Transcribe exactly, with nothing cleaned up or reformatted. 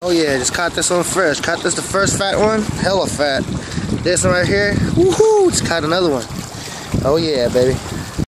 Oh yeah, just caught this one first. Caught this the first fat one. Hella fat. This one right here. Woohoo! Just caught another one. Oh yeah, baby.